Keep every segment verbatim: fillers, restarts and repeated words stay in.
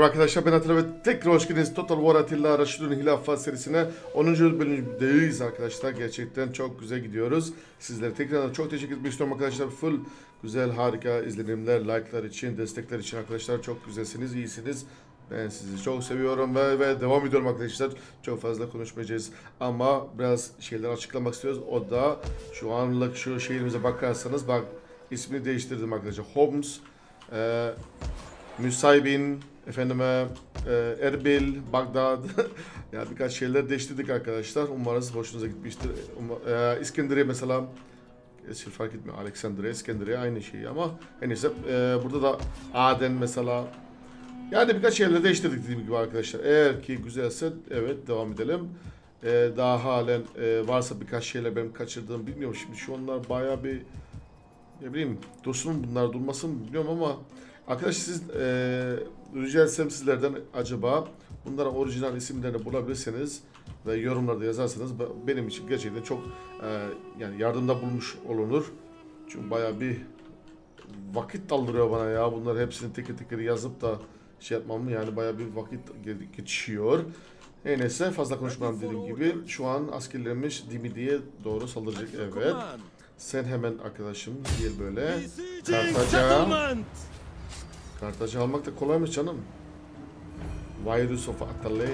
Merhaba arkadaşlar, ben Atilla ve tekrar hoş geldiniz Total War Atilla Raşidun Hilafat serisine onuncu bölümdeyiz arkadaşlar. Gerçekten çok güzel gidiyoruz. Sizlere tekrar çok teşekkür etmek istiyorum arkadaşlar. Full güzel, harika izlenimler, like'lar için, destekler için arkadaşlar. Çok güzelsiniz, iyisiniz. Ben sizi çok seviyorum ve, ve devam ediyorum arkadaşlar. Çok fazla konuşmayacağız ama biraz şeyler açıklamak istiyoruz. O da şu anlık şu şehrimize bakarsanız, bak ismini değiştirdim arkadaşlar. Homs, e, Müsaybin, efendime e, Erbil, Bagdad ya birkaç şeyler değiştirdik arkadaşlar. Umarız hoşunuza gitmiştir. Um, e, İskenderiye mesela hiç fark etmiyor. Aleksandriye, İskenderiye aynı şey ama en iyisi e, burada da Aden mesela. Yani birkaç şeyler değiştirdik dediğim gibi arkadaşlar. Eğer ki güzelse evet devam edelim. E, daha halen e, varsa birkaç şeyler benim kaçırdığım bilmiyorum. Şimdi şu onlar bayağı bir ne bileyim dursun bunlar durmasın bilmiyorum ama arkadaşlar siz e, rica etsem sizlerden acaba bunların orijinal isimlerini bulabilirseniz ve yorumlarda yazarsanız benim için gerçekten çok e, yani yardımda bulmuş olunur. Çünkü bayağı bir vakit daldırıyor bana ya bunları hepsini teker teker yazıp da şey yapmam yani bayağı bir vakit geçiyor. Her neyse fazla konuşmam dediğim gibi şu an askerlerimiz Dimidi'ye doğru saldıracak evet. Sen hemen arkadaşım gel böyle. Kartaca. Kartaca almak da kolaymış canım. Virus of Atalaya.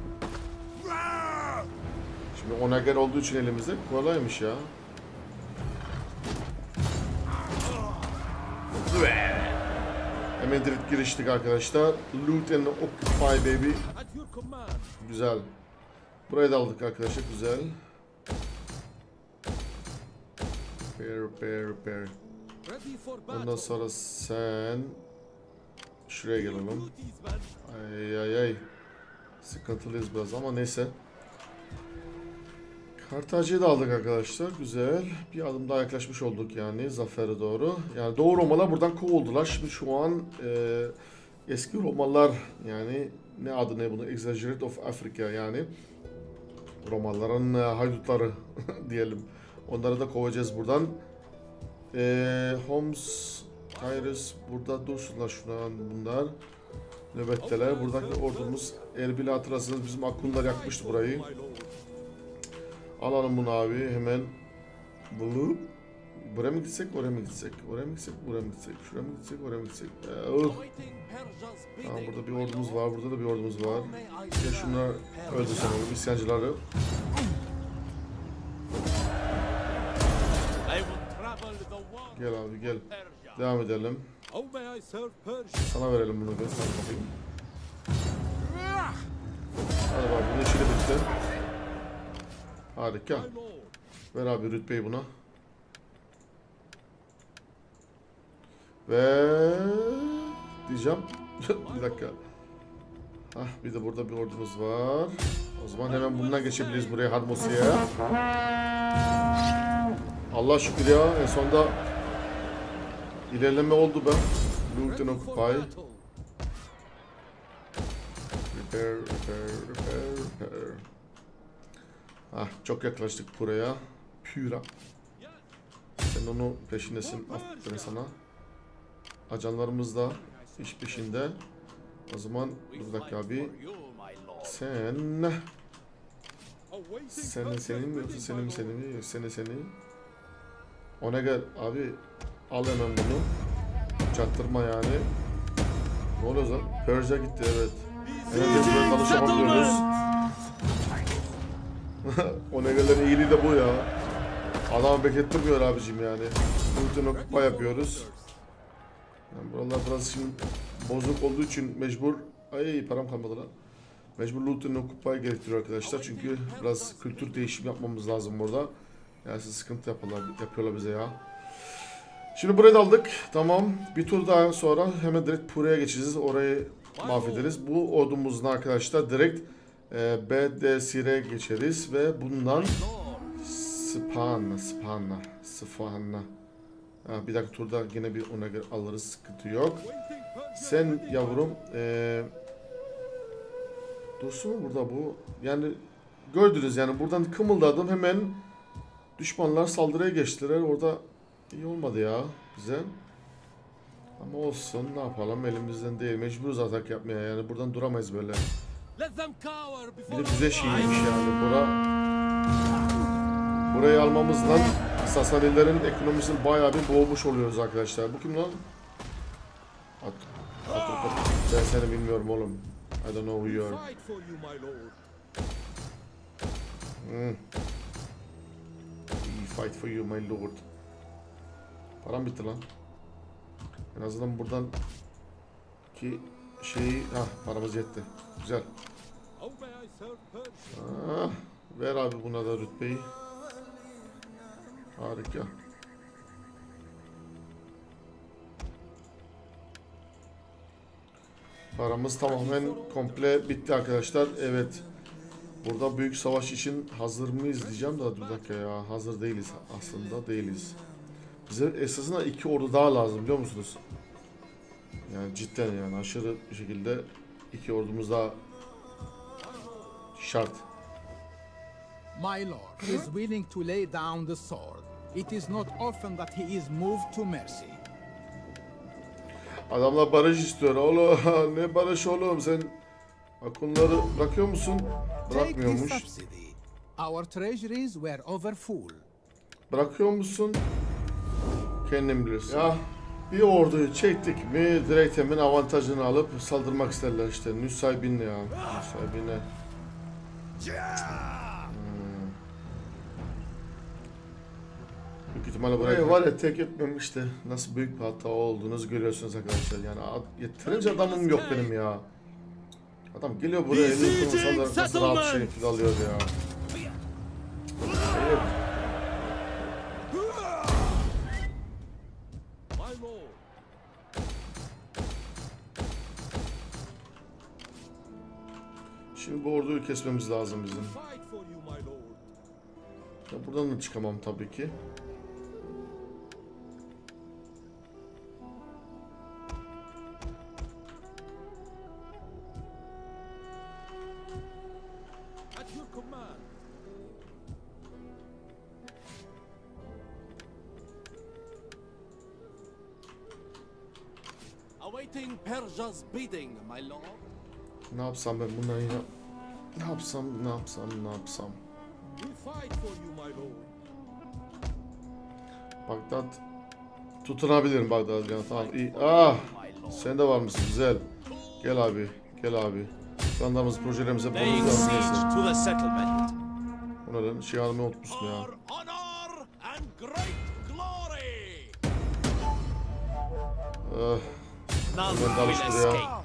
Şimdi Onager olduğu için elimizde kolaymış ya. Hemen direkt giriştik arkadaşlar. Loot and Occupy baby. Güzel. Burayı da aldık arkadaşlar güzel. Repair, repair, repair. Ondan sonra sen şuraya gelelim. Ay ay ay. Sıkıntılıyız biraz ama neyse. Kartaca'yı da aldık arkadaşlar. Güzel. Bir adım daha yaklaşmış olduk yani zafere doğru. Yani Doğu Romalılar buradan kovuldular. Şimdi şu an e, eski Romalılar yani ne adı ne bunu? Exaggerate of Africa yani Romalıların e, haydutları diyelim. Onları da kovacağız buradan. Ee, Homs, Tyrus burada dursunlar şu an bunlar. Nöbetteler. Buradaki ordumuz Erbil'i hatırlarsanız bizim Akunlar yakmıştı burayı. Alalım bunu abi hemen. Bunu buraya mı gitsek, oraya mı gitsek? Oraya mı gitsek, buraya mı gitsek? Şuraya mı gitsek, oraya mı gitsek? Ee, uh. Tamam burada bir ordumuz var, burada da bir ordumuz var. Ya şunları öldürsene oğlum, isyancıları. Gel abi gel. Devam edelim. Sana verelim bunu ben. Hadi bakayım. Hadi bak bunun işi de bitti. Harika. Ver abi rütbeyi buna. Ve diyeceğim. Bir dakika. Hah bir de burada bir ordumuz var. O zaman hemen bundan geçebiliriz buraya Harmosi'ye. Allah şükür ya en sonunda ilerleme oldu be. Loot and Occupy. Repair, repair, repair, repair. Ah çok yaklaştık buraya. Püra. Sen onu peşindesin. Aferin sana. Ajanlarımız da iş peşinde. O zaman bir dakika abi. Sen Sen senin mi yoksa senin mi senin mi? Seni senin. Ona gel abi. Al hemen bunu. Çaktırma yani. Ne oluyor lan? Persia gitti evet. Hemen biz böyle alışamıyoruz. Onegaların iyiliği de bu ya. Adamı beklettirmiyor abicim yani. Loot'un okupa yapıyoruz. Yani buralar biraz şimdi bozuk olduğu için mecbur. Ay param kalmadı lan. Mecbur loot'un okupayı gerektiriyor arkadaşlar. Çünkü biraz kültür değişimi yapmamız lazım burada. Yani siz sıkıntı yapıyorlar, yapıyorlar bize ya. Şimdi burayı da aldık. Tamam. Bir tur daha sonra hemen direkt Pure'ye geçeceğiz. Orayı mahvederiz. Bu ordumuzun arkadaşlar direkt e, B D Sir'e geçeriz ve bundan Spana, Spana, Spana. Ha, bir dakika turda yine bir ona göre alırız. Sıkıntı yok. Sen yavrum e, dursun mu burada bu? Yani gördünüz yani buradan kımıldadım hemen düşmanlar saldırıya geçtiler. Orada iyi olmadı ya bize. Ama olsun, ne yapalım, elimizden değil, mecburuz atak yapmaya, yani buradan duramayız böyle. Bir de bize şeymiş yani bura. Burayı almamızla Sasanilerin ekonomisini bayağı bir boğmuş oluyoruz arkadaşlar. Bu kim lan? At, at, at, at. Ben seni bilmiyorum oğlum. I don't know who you are. Hmm. We fight for you my lord. Param bitti lan. En azından buradan ki şeyi, ah paramız yetti. Güzel. Ah, ver abi buna da rütbeyi. Harika. Paramız tamamen komple bitti arkadaşlar. Evet. Burada büyük savaş için hazır mıyız diyeceğim de bir dakika ya. Hazır değiliz aslında, değiliz. Bize esasında iki ordu daha lazım biliyor musunuz? Yani cidden yani aşırı bir şekilde iki ordumuz daha şart. My lord is willing to lay down the sword. It is not often that he is moved to mercy. Adamlar barış istiyor. Oğlum ne barış oğlum, sen akunları bırakıyor musun? Bırakmıyormuş. Our treasuries were overfull. Bırakıyor musun? Kendin bilirsin. Ya bir orduyu çektik mi direkt hemen avantajını alıp saldırmak isterler işte. Nusaybin ya. Nusaybin'e. Hmm. Büyük ihtimalle buraya var ya tek etmemişti. Nasıl büyük bir hata olduğunuzu görüyorsunuz arkadaşlar. Yani yeterince adamım yok benim ya. Adam geliyor buraya elini kurumsallar nasıl rahat bir şekilde alıyor ya. Evet. Şimdi bu orduyu kesmemiz lazım bizim. Ya buradan da çıkamam tabii ki. Awaiting Persia's bidding, my lord. Ne yapsam ben bunları ya? Ne yapsam, ne yapsam, ne yapsam? We fight for you, my lord. Bagdad tutunabilirim Bagdad ya, tamam iyi. Ah, sen de var mısın? Güzel. Gel abi, gel abi. Planlarımız, projelerimize Laying siege to the settlement. Onların şey almayı unutmuşum ya. For honor and great glory. Ah, None ben dalış will buraya. escape.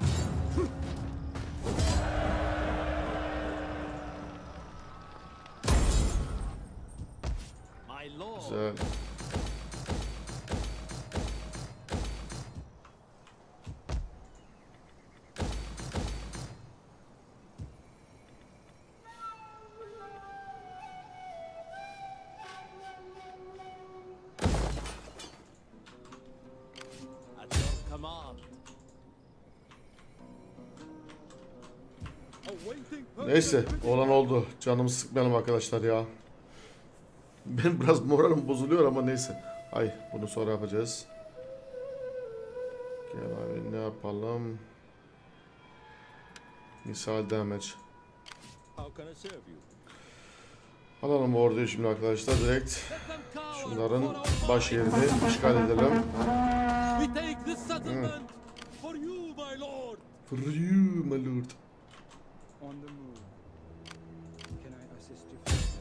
My lord. Güzel. At your command. Awaiting Neyse, olan oldu. Canımı sıkmayalım arkadaşlar ya. Ben biraz moralim bozuluyor ama neyse. Ay, bunu sonra yapacağız. Gel abi, ne yapalım? Misal damage. How can I serve you? Alalım bu orduyu şimdi arkadaşlar direkt. Şunların baş yerini işgal edelim. We take this settlement for you, my lord. For you, my lord. On the move. Can I assist you further?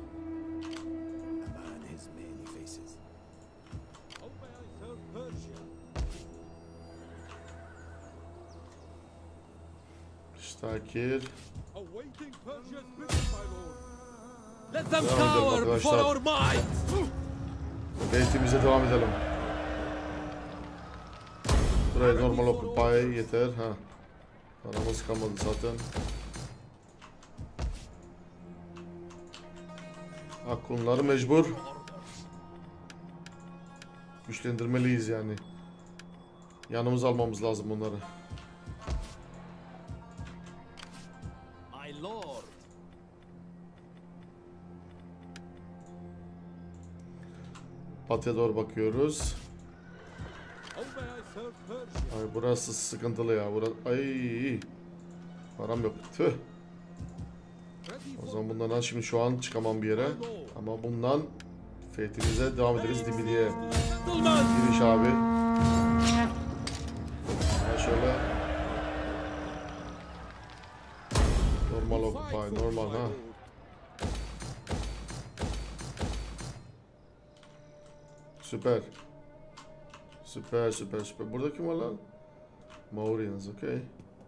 A man has many faces. How may I serve Persia? Ştakir. Awaiting Persia's bidding, my lord. Let them Devam edelim cower before arkadaşlar. our might. Beytimize devam edelim. Burayı normal occupy yeter. Ha. Paramız kalmadı zaten. Aklınları mecbur güçlendirmeliyiz yani. Yanımıza almamız lazım bunları. My lord. Batıya doğru bakıyoruz. How may I Ay burası sıkıntılı ya. Burası ay. Param yok. Tüh. O zaman bundan şimdi şu an çıkamam bir yere. Ama bundan fethimize devam ederiz Dimili'ye. Giriş abi. Ha şöyle. Normal occupy, normal ha. Süper. Süper süper süper. Burada kim var lan? Maurians, okey.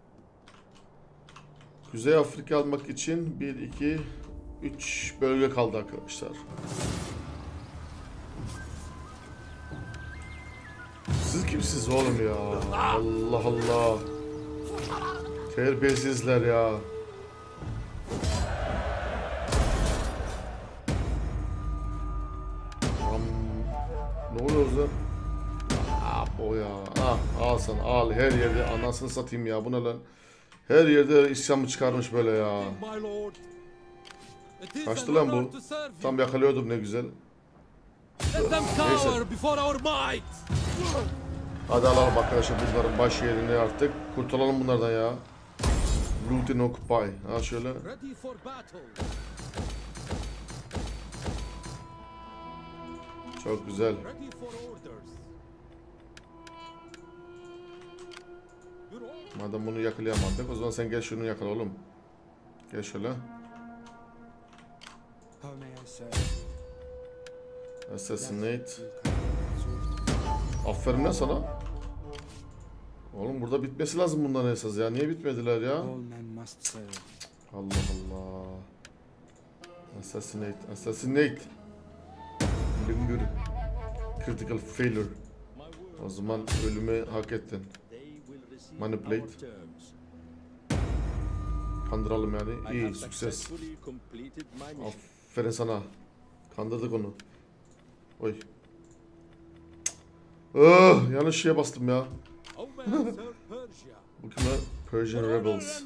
Kuzey Afrika almak için bir, iki, üç bölge kaldı arkadaşlar. Siz kimsiniz oğlum ya? Allah Allah. Terbiyesizler ya. Am, ne oluyor lan? Ah o ya. Ah al sana al her yerde anasını satayım ya. Bu ne lan? Her yerde isyan mı çıkarmış böyle ya. Kaçtı lan bu. Tam yakalıyordum ne güzel. Neyse. Hadi alalım arkadaşlar bunların baş yerini artık. Kurtulalım bunlardan ya. Loot and occupy. Ha şöyle. Çok güzel. Madem bunu yakalayamadık o zaman sen gel şunu yakala oğlum. Gel şöyle. How may I serve? Assassinate. Aferin lan sana. Oğlum burada bitmesi lazım bunların esas ya. Niye bitmediler ya? All men must serve. Allah Allah. Assassinate. Assassinate. Linger. Critical failure. O zaman ölümü hak ettin. Manipulate. Kandıralım yani. İyi, sükses. Aferin sana. Kandırdık onu. Oy. Oh, yanlış şeye bastım ya. Bu kimler? Persian Rebels.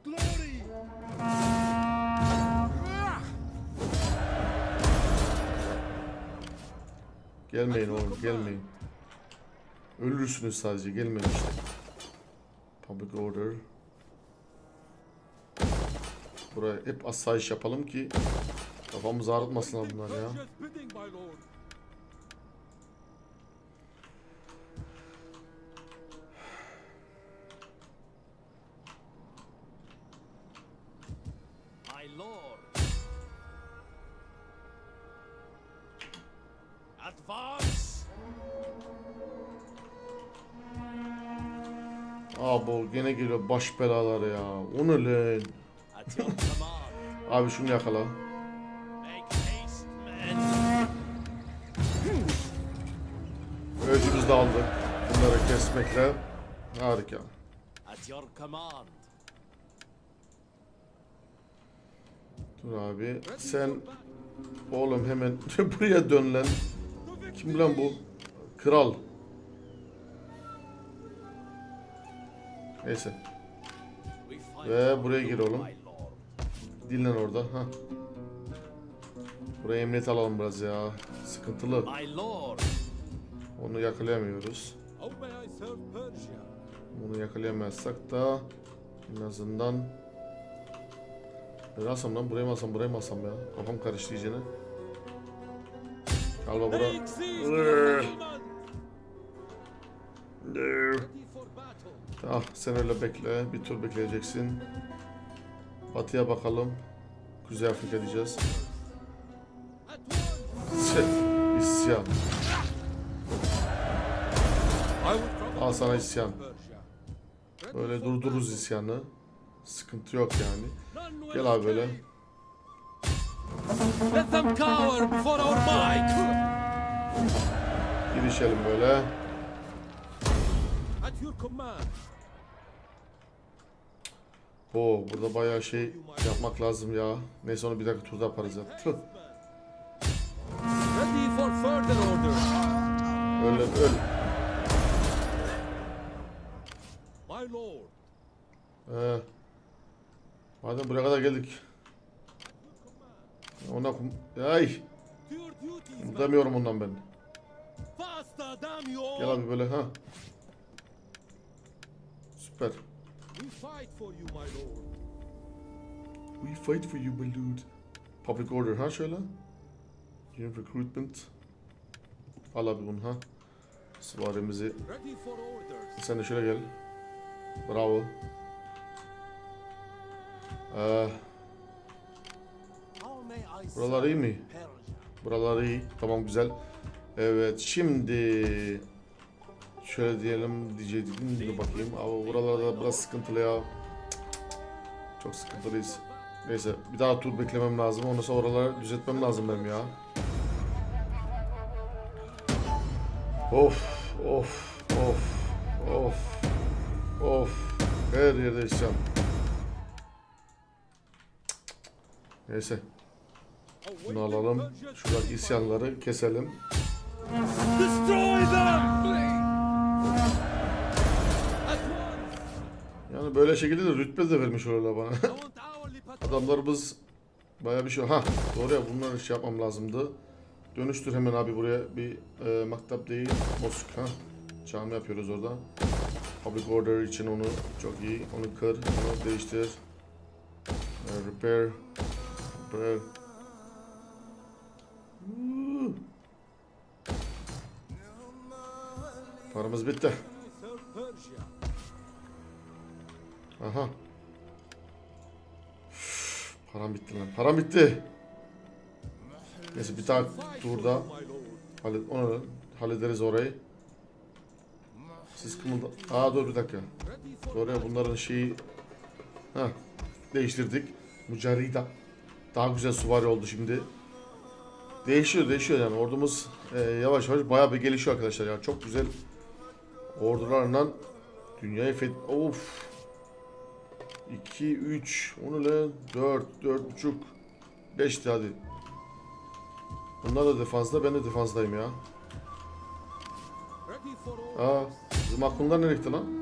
Gelmeyin oğlum, gelmeyin. Ölürsünüz sadece, gelmeyin işte. Public order. Buraya hep asayiş yapalım ki kafamızı ağrıtmasınlar bunlar ya. My lord. Advance. Aa bu gene geliyor baş belaları ya. O ne lan? At your command. Abi şunu yakala. Make haste, men. Öcümüzü de aldık. Bunları kesmekle. Harika. At your command. Dur abi. Sen oğlum hemen buraya dön lan. Kim lan bu? Kral. Neyse. We fight Ve buraya gir oğlum. my lord. Dinlen orada. Ha. Buraya emniyet alalım biraz ya. Sıkıntılı. My lord. Onu yakalayamıyoruz. How may I serve Persia? Bunu yakalayamazsak da en azından ne alsam lan? Buraya mı alsam? Buraya mı alsam ya? Kafam karıştı iyicene. Galiba bura. Make cease the settlement. Ah sen öyle bekle. Bir tur bekleyeceksin. Batıya bakalım. Kuzey Afrika diyeceğiz. Şey, isyan. Al sana isyan. Böyle durdururuz isyanı. Sıkıntı yok yani. Gel abi böyle. Let them cower before our might. Girişelim böyle. At your command. Oo burada bayağı şey yapmak lazım ya. Neyse onu bir dakika turda yaparız ya. Tüh. Ready for further orders. Öl öl. My lord. Ee, madem buraya kadar geldik. Ona kum... Ay. To your duties. Demiyorum ondan ben. Faster, damn you all. Gel abi böyle ha. Süper. We fight for you, my lord. We fight for you, my lord. Public order ha şöyle. Unit recruitment. Al abi bunu ha. Süvarimizi. Ready for orders. Sen de şöyle gel. Bravo. Ee, How may I buralar iyi mi? Persia? Buralar iyi. Tamam güzel. Evet şimdi şöyle diyelim diyecektim. Dur bakayım. Ama buralarda biraz sıkıntılı ya. Çok sıkıntılıyız. Neyse bir daha tur beklemem lazım. Ondan sonra oraları düzeltmem lazım benim ya. Of of of of of. Her yerde isyan. Neyse. Bunu alalım. Şuradaki isyanları keselim. Destroy them! Yani böyle şekilde de rütbe de vermiş olurlar bana. Adamlarımız bayağı bir şey. Ha doğru ya, bunları şey yapmam lazımdı. Dönüştür hemen abi buraya bir e, maktap değil, mosk ha. Cami yapıyoruz orada. Public order için onu çok iyi. Onu kır, onu değiştir. E, repair. Repair. Uh. Paramız bitti. Aha. Üf, param bitti lan. Param bitti. Neyse bir tane turda hallet, onu hallederiz orayı. Siz kımılda... Aa dur bir dakika. Doğru ya, bunların şeyi... Ha, değiştirdik. Mücerrida. Daha güzel süvari oldu şimdi. Değişiyor değişiyor yani ordumuz e, yavaş yavaş bayağı bir gelişiyor arkadaşlar ya. Çok güzel ordularla dünyayı feth... Of. iki, üç, onu lan dört, dört buçuk, beşti hadi. Bunlar da defansta, ben de defanstayım ya. Aa, bizim aklımdan nereye gitti lan?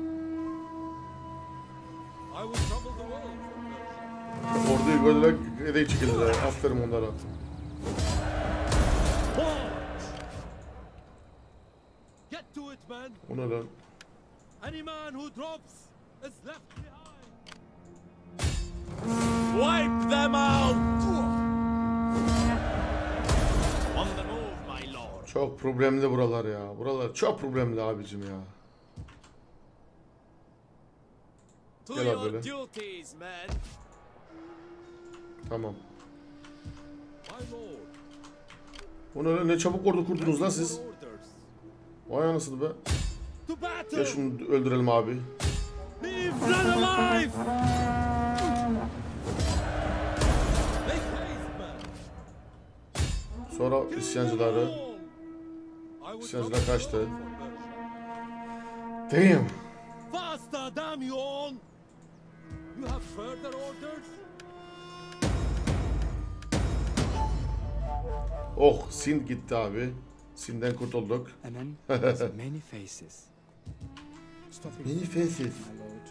Orduyu gördüler, edeyi çekildiler. Aferin onlara. O ne lan? Any man who drops is left behind. Wipe them out. On the move, my lord. Çok problemli buralar ya. Buralar çok problemli abicim ya. To Gel abi your böyle. duties, man. Tamam. My lord. O ne lan? Ne çabuk ordu kurdunuz lan siz. Orders. Vay anasını be. To battle. Ya şunu öldürelim abi. Leave none alive. Make haste, man. Sonra isyancıları. İsyancılar kaçtı. Damn. Faster, damn you all. You have further orders? Oh, Sind gitti abi. Sind'den kurtulduk. And then there's many faces. Stopping Many faces. my lord.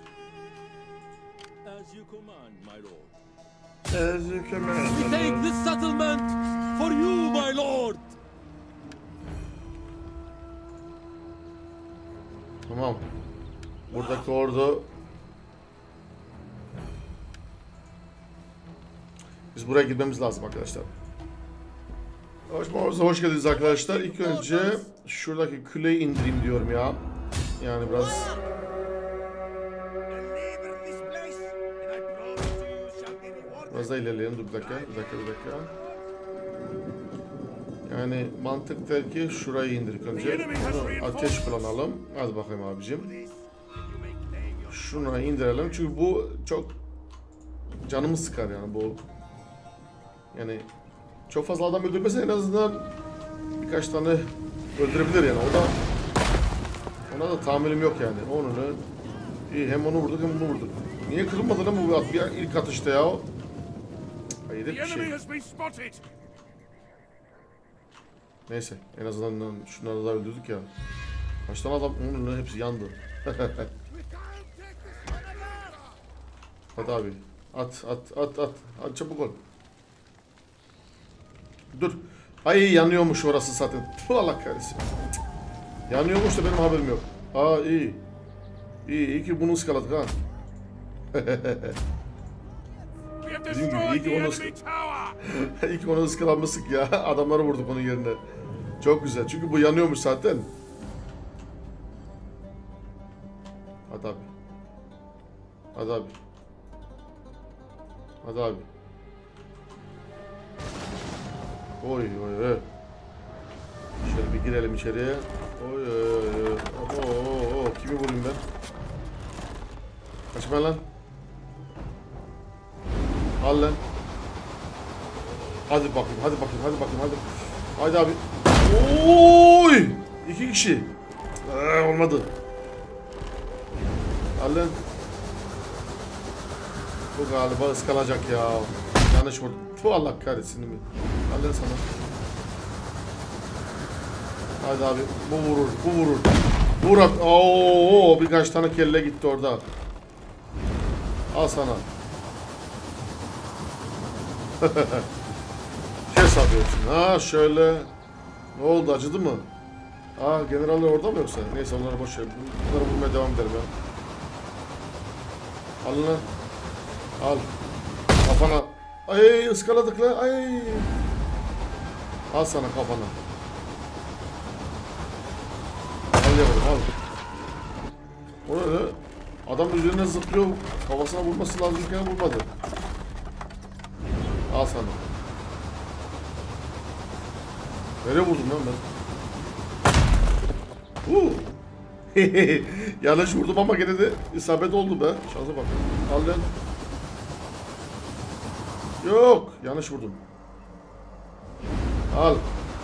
As you command, my lord. As you We command. take this settlement for you, my lord. Tamam. Buradaki ordu. Biz buraya gitmemiz lazım arkadaşlar. Savaşmamıza hoş geldiniz arkadaşlar. İlk önce şuradaki kuleyi indireyim diyorum ya. Yani biraz... Biraz da ilerleyelim. Dur bir dakika, bir dakika, bir dakika. Yani mantık der ki şurayı indirdik önce. Bunu ateş kullanalım. Hadi bakayım abicim. Şunu indirelim çünkü bu çok canımı sıkar yani bu. Yani çok fazla adam öldürmese en azından birkaç tane öldürebilir yani. O da ona da tahammülüm yok yani. Onu da iyi, hem onu vurduk hem bunu vurduk. Niye kırılmadı lan bu at bir ilk atışta ya? Hayır bir şey. Neyse en azından şunları da öldürdük ya. Kaç tane adam onun hepsi yandı. Hadi abi. At at at at. Hadi çabuk ol. Dur. Ay yanıyormuş orası zaten. Tüh Allah kahretsin. Yanıyormuş da benim haberim yok. Aa iyi. İyi, iyi ki bunu ıskaladık ha. Dediğim gibi iyi ki onu ıskaladık. İyi ki onu ıskalanmıştık ya. Adamları vurduk onun yerine. Çok güzel. Çünkü bu yanıyormuş zaten. Hadi abi. Hadi abi. Hadi abi. Oy oy oy. Şöyle bir girelim içeriye. Oy oy oy. Oo, oo, oo. Kimi vurayım ben? Kaçma lan. Al lan. Hadi bakayım, hadi bakayım, hadi bakayım, hadi. Haydi abi. Oy! İki kişi. Ee, olmadı. Al lan. Bu galiba ıskalacak ya. Yanlış vurdum. Tu Allah kahretsin mi? Al lan sana. Hadi abi. Bu vurur, bu vurur. Vur abi. Oo, birkaç tane kelle gitti orada. Al sana. Kes alıyorsun. Ha şöyle. Ne oldu, acıdı mı? Aa, generaller orada mı yoksa? Neyse onları boş ver. Bunları vurmaya devam edelim ya. Al lan. Al. Kafana. Ay ıskaladık lan. Ay. Al sana kafana. Al yavrum al. O ne lan? Adam üzerine zıplıyor. Kafasına vurması lazımken vurmadı. Al sana. Nereye vurdum lan ben? Uuu. Yanlış vurdum ama gene de isabet oldu be. Şansa bak. Al lan. Yok. Yanlış vurdum. Al.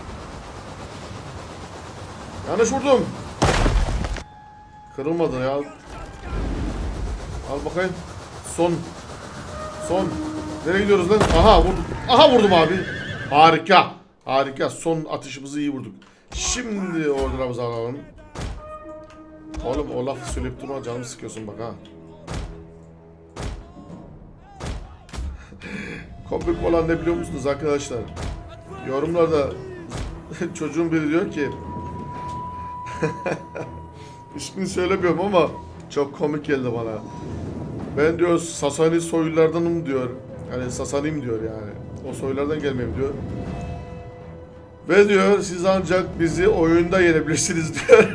Yanlış vurdum. Kırılmadı ya. Al bakayım. Son. Son. Nereye gidiyoruz lan? Aha vurdum. Aha vurdum abi. Harika. Harika. Son atışımızı iyi vurduk. Şimdi orduramızı alalım. Oğlum o lafı söyleyip durma, canımı sıkıyorsun bak ha. Komik olan ne biliyor musunuz arkadaşlar? Yorumlarda çocuğun biri diyor ki ismini söylemiyorum ama çok komik geldi bana. Ben diyor Sasani soylulardanım diyor. Yani Sasaniyim diyor yani. O soylardan gelmeyeyim diyor. Ve diyor siz ancak bizi oyunda yenebilirsiniz diyor.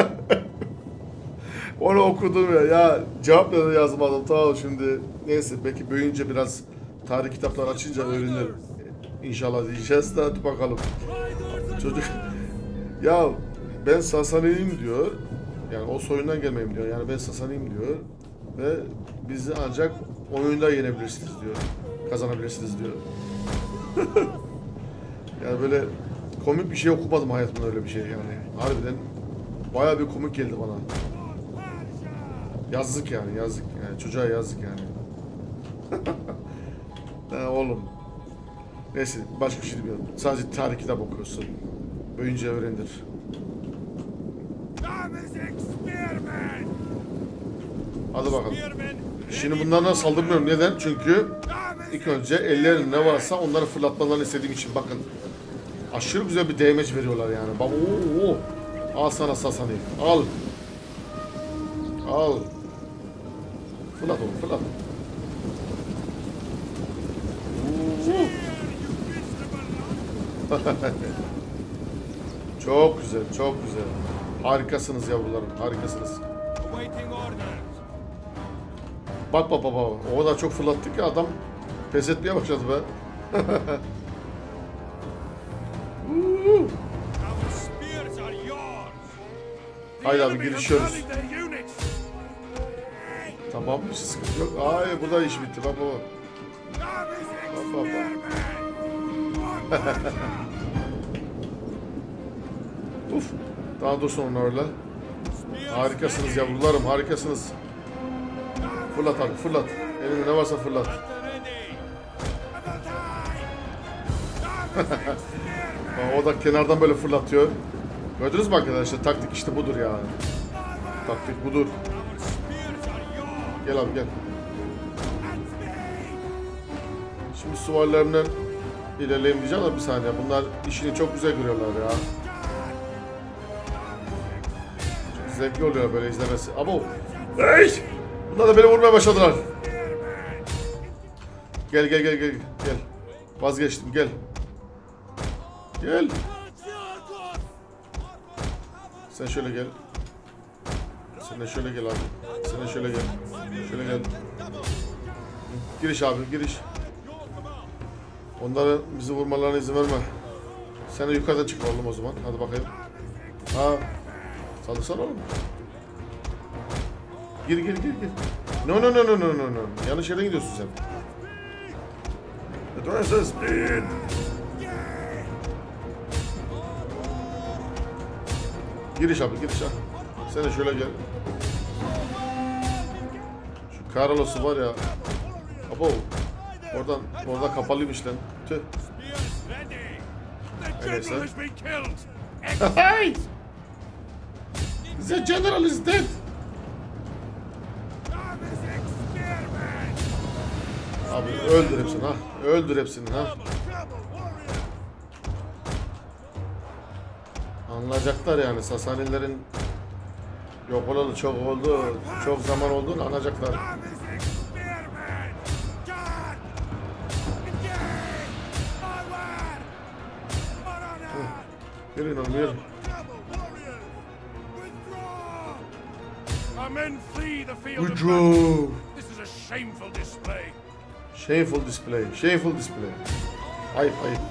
Onu okudum ya. Ya cevap da yazmadım. Tamam şimdi. Neyse belki büyüyünce biraz tarih kitapları açınca öğrenirim. İnşallah diyeceğiz de hadi bakalım. Çocuk ya ben Sasaniyim diyor. Yani o soyundan gelmeyeyim diyor. Yani ben Sasaniyim diyor. Ve bizi ancak oyunda yenebilirsiniz diyor. Kazanabilirsiniz diyor. Yani böyle komik bir şey okumadım hayatımda, öyle bir şey yani. Harbiden bayağı bir komik geldi bana. Yazık yani, yazık yani, çocuğa yazık yani. Ha, oğlum. Neyse başka bir şey demiyorum. Sadece tarih kitap okuyorsun. Büyüyünce öğrenir. Hadi bakalım. Şimdi bunlardan saldırmıyorum. Neden? Çünkü ilk önce ellerinde ne varsa onları fırlatmalarını istediğim için bakın. Aşırı güzel bir damage veriyorlar yani. Bak oo, oo. Al sana Sasani. Al. Al. Fırlat oğlum, fırlat. Çok güzel, çok güzel. Harikasınız yavrularım, harikasınız. Bak bak bak bak. O kadar çok fırlattık ki adam pes etmeye başladı be. Haydi abi girişiyoruz. Tamam, hiç sıkıntı yok. Ay burada iş bitti. Bak baba. Bak bak bak. Uf. Daha dursun onlar öyle. Harikasınız yavrularım, harikasınız. Fırlat abi, fırlat. Elinde ne varsa fırlat. O da kenardan böyle fırlatıyor. Gördünüz mü arkadaşlar? Taktik işte budur yani. Taktik budur. Gel abi gel. Şimdi suvarlarından ilerleyeyim diyeceğim de bir saniye. Bunlar işini çok güzel görüyorlar ya. Çok zevkli oluyor böyle izlemesi. Ama Hey! Bunlar da beni vurmaya başladılar. Gel gel gel gel gel. Vazgeçtim gel. Gel. Sen şöyle gel. Sen de şöyle gel abi. Sen de şöyle gel. Şöyle gel. Giriş abi giriş. Onların bizi vurmalarına izin verme. Sen de yukarıdan çık oğlum o zaman. Hadi bakayım. Ha. Saldırsana oğlum. Gir gir gir gir. No no no no no no no. Yanlış yere gidiyorsun sen. Advance speed. Giriş abi giriş ha. Sen de şöyle gel. Şu Carlos'u var ya. Abo. Oradan orada kapalıymış lan. Tüh. Neyse. Hey! The general is dead. Abi öldür hepsini ha. Öldür hepsini ha. Anlayacaklar yani Sasanilerin yok olalı çok oldu, çok zaman olduğunu anlayacaklar. Yürüyün oğlum yürü. Withdraw. Shameful display. Shameful display. Ayıp ayıp.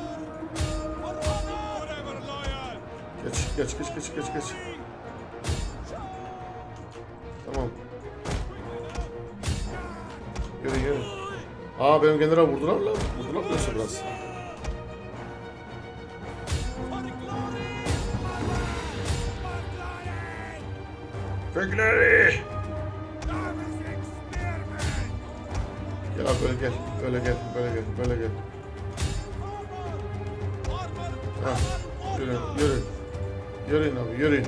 Geç geç geç geç geç geç. Tamam. Yürü yürü. Aa benim general vurdular mı lan? Vurdular mı yoksa biraz? Fekleri! Gel abi böyle gel. Böyle gel. Böyle gel. Böyle gel. Ha, yürü yürü. Yürüyün abi yürüyün.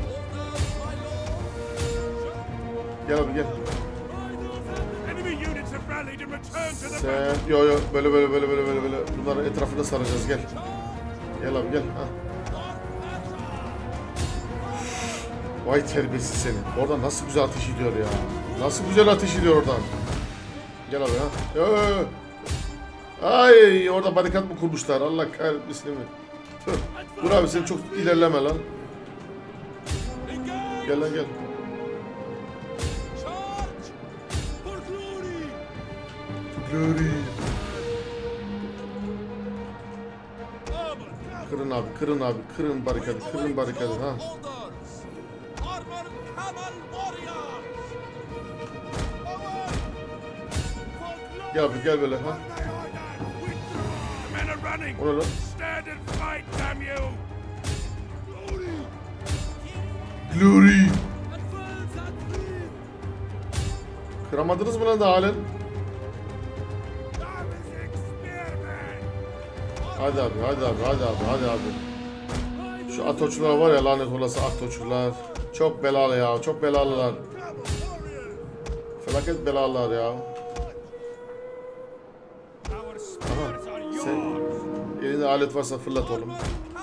Gel abi gel. Sen yo yo böyle böyle böyle böyle böyle böyle bunların etrafında saracağız gel. Gel abi gel. Ha. Vay terbiyesiz seni. Oradan nasıl güzel ateş ediyor ya. Nasıl güzel ateş ediyor oradan. Gel abi ha. Yo, yo, yo. Ay orada barikat mı kurmuşlar? Allah kahretmesin mi? Tüh. Dur abi sen çok ilerleme lan. Gel lan gel. Glory. Kırın abi, kırın abi, kırın barikadı, kırın barikadı ha. Gel abi, gel böyle ha. Ona lan. Glory. Kıramadınız mı lan da halen? Hadi abi, hadi abi, hadi abi, hadi abi. Şu atoçlar var ya, lanet olası atoçlar. Çok belalı ya, çok belalılar. Felaket belalılar ya. Aha, sen elinde alet varsa fırlat oğlum.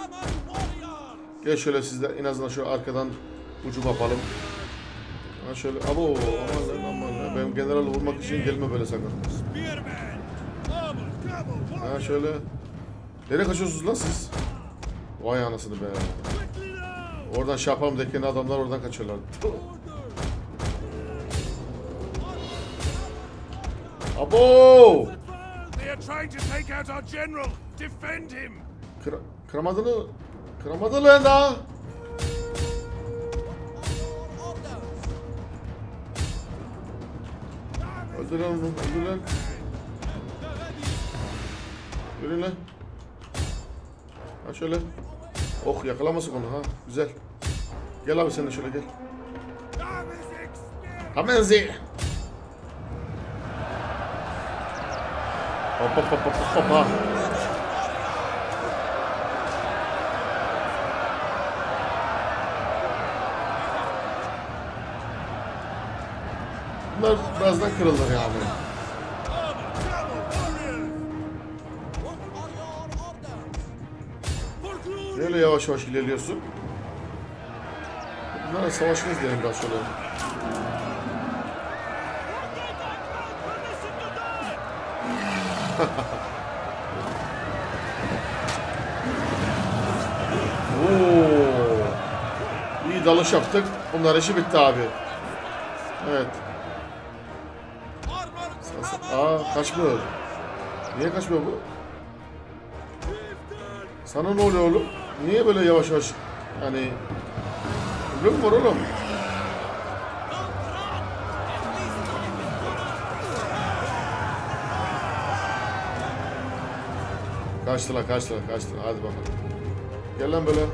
Gel şöyle sizde en azından şu arkadan ucu yapalım. Ha şöyle, abo aman lan aman lan. Benim generali vurmak için gelme böyle sakın. Ha şöyle. Nereye kaçıyorsunuz lan siz? Vay anasını be. Oradan şey yapalım derken adamlar oradan kaçıyorlar. Abo! Kır kıramadığını kıramadı lan daha. Öldür lan onu, öldür lan. Yürü lan. Ha şöyle. Oh yakalamasın onu ha. Güzel. Gel abi sen de şöyle gel. Hamenzi. Hop hop hop hop hop ha. Bunlar birazdan kırılır yani. Böyle yavaş yavaş ilerliyorsun. Bunlara savaşınız diyelim daha şöyle. Oo. İyi dalış yaptık. Bunlar işi bitti abi. Evet. Aa kaçmıyor. Niye kaçmıyor bu? Sana ne oluyor oğlum? Niye böyle yavaş yavaş? Yani problem var oğlum. Kaçtılar, kaçtılar, kaçtılar. Hadi bakalım. Gel lan böyle.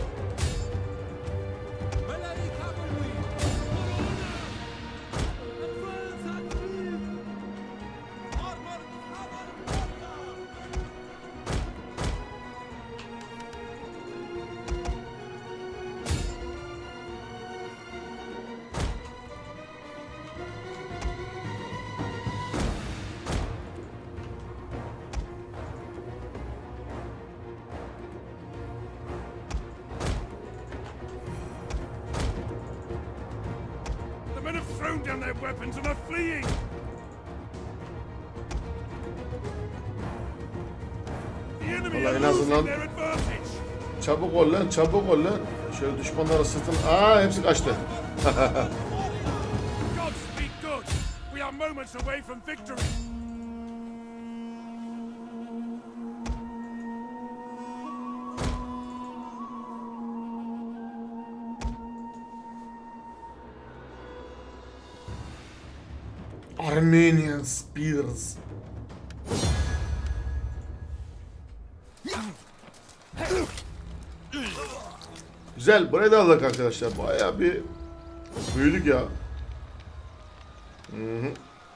The men have thrown down their weapons and are fleeing. The enemy Vallahi en are azından- losing their advantage. Çabuk ol lan, çabuk ol lan. Şöyle düşmanlara sırtın. Aa hepsi kaçtı. Godspeed good. We are moments away from victory. Armenian Spears. Güzel, buraya da aldık arkadaşlar. Bayağı bir büyüdük ya. Hı hı.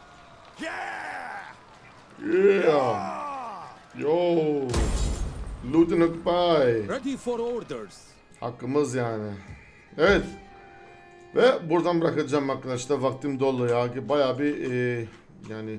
Yeah. Yo. Lieutenant Bay. Ready for orders. Hakkımız yani. Evet. Ve buradan bırakacağım arkadaşlar. Vaktim dolu ya. Bayağı bir e, yani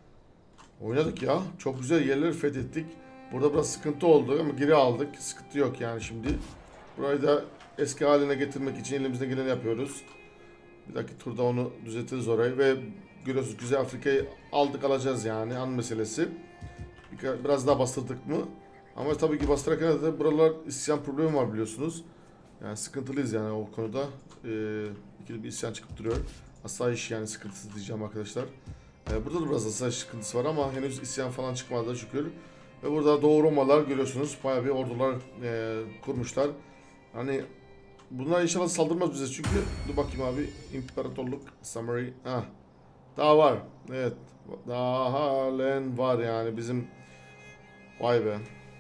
oynadık ya. Çok güzel yerleri fethettik. Burada biraz sıkıntı oldu ama geri aldık. Sıkıntı yok yani şimdi. Burayı da eski haline getirmek için elimizden geleni yapıyoruz. Bir dahaki turda onu düzeltiriz orayı ve görüyorsunuz Kuzey Afrika'yı aldık alacağız yani an meselesi. Biraz daha bastırdık mı? Ama tabii ki bastırırken de buralar isyan problemi var biliyorsunuz. Yani sıkıntılıyız yani o konuda. Ee, ikili bir isyan çıkıp duruyor. Asayiş yani sıkıntısı diyeceğim arkadaşlar. Ee, burada da biraz asayiş sıkıntısı var ama henüz isyan falan çıkmadı şükür. Ve burada Doğu Romalar görüyorsunuz bayağı bir ordular e, kurmuşlar. Hani bunlar inşallah saldırmaz bize çünkü dur bakayım abi imparatorluk summary ha daha var evet daha halen var yani bizim vay be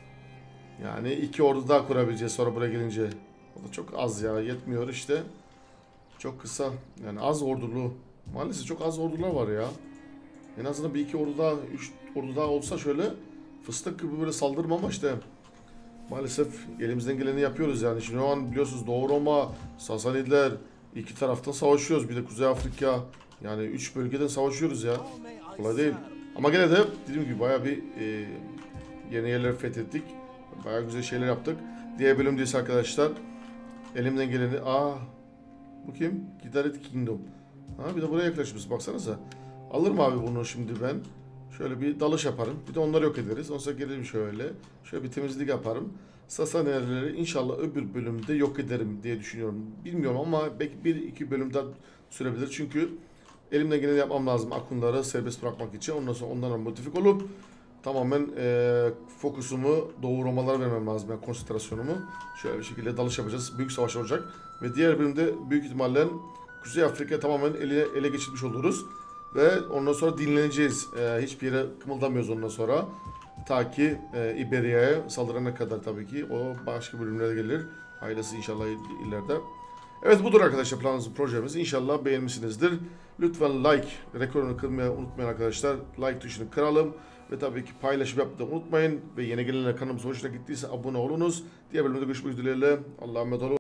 yani iki ordu daha kurabileceğiz sonra buraya gelince o da çok az ya yetmiyor işte çok kısa yani az ordulu maalesef çok az ordular var ya en azından bir iki ordu daha üç ordu daha olsa şöyle fıstık gibi böyle saldırma ama işte maalesef elimizden geleni yapıyoruz yani. Şimdi o an biliyorsunuz Doğu Roma, Sasaniler iki taraftan savaşıyoruz. Bir de Kuzey Afrika yani üç bölgeden savaşıyoruz ya. Kolay değil. Ama gene de dediğim gibi bayağı bir e, yeni yerler fethettik. Bayağı güzel şeyler yaptık. Diğer bölümdeyiz arkadaşlar. Elimden geleni... Aa, bu kim? Gidaret Kingdom. Ha, bir de buraya yaklaşmışız. Baksanıza. Alırım abi bunu şimdi ben. Şöyle bir dalış yaparım. Bir de onları yok ederiz. Ondan sonra gelirim şöyle. Şöyle bir temizlik yaparım. Sasanilerleri inşallah öbür bölümde yok ederim diye düşünüyorum. Bilmiyorum ama belki bir iki bölüm daha sürebilir. Çünkü elimden geleni yapmam lazım. Akunları serbest bırakmak için. Ondan sonra onlara motifik olup tamamen e, fokusumu Doğu Romalara vermem lazım. Yani konsantrasyonumu. Şöyle bir şekilde dalış yapacağız. Büyük savaş olacak. Ve diğer bölümde büyük ihtimalle Kuzey Afrika tamamen ele, ele geçirmiş oluruz. Ve ondan sonra dinleneceğiz. Ee, hiçbir yere kımıldamıyoruz ondan sonra. Ta ki e, İberya'ya saldırana kadar tabii ki. O başka bölümlere gelir. Hayırlısı inşallah ileride. Evet budur arkadaşlar planımız, projemiz. İnşallah beğenmişsinizdir. Lütfen like, rekorunu kırmayı unutmayın arkadaşlar. Like tuşunu kıralım. Ve tabii ki paylaşım yapmayı unutmayın. Ve yeni gelenler kanalımıza hoşuna gittiyse abone olunuz. Diğer bölümde görüşmek dileğiyle. Allah'a emanet olun.